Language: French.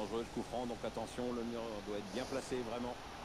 dangereux ce coup franc, donc attention, le mur doit être bien placé vraiment.